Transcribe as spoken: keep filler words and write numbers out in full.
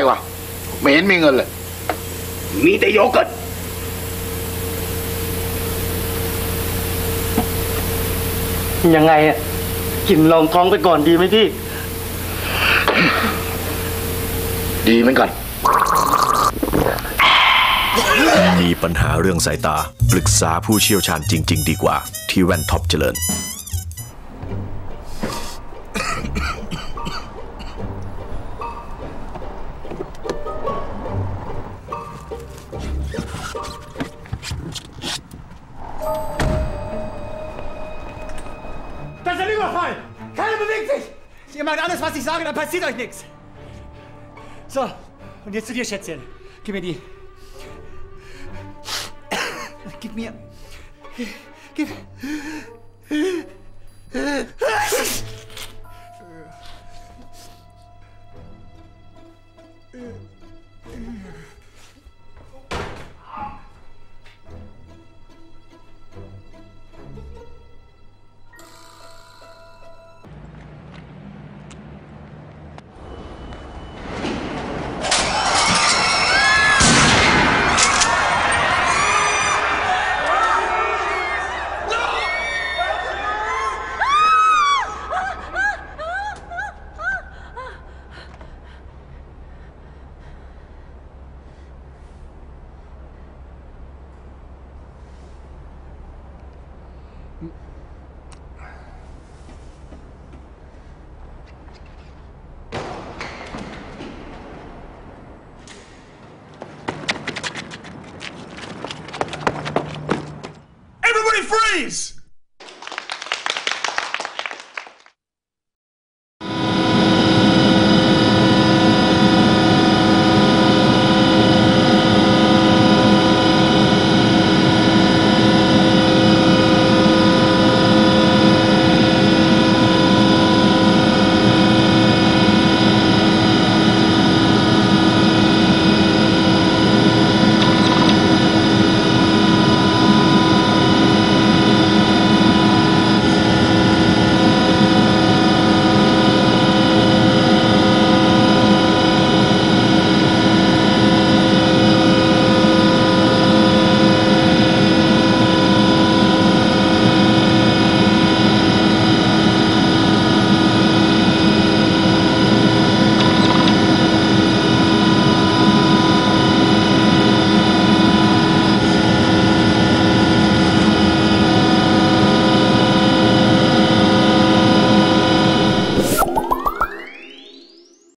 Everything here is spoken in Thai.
วะไม่เห็นมีเงินเลยมีแต่โยเกิร์ตยังไงอ่ะกินลองท้องไปก่อนดีไหมพี่ดีเหมือนกันมีปัญหาเรื่องสายตาปรึกษาผู้เชี่ยวชาญจริงๆดีกว่าที่แว่นท็อปเจริญ Das ist ein Überfall! Keiner bewegt sich! Ihr macht alles, was ich sage, dann passiert euch nichts. So, und jetzt zu dir, Schätzchen. Gib mir die. Gib mir. Gib. Everybody freeze!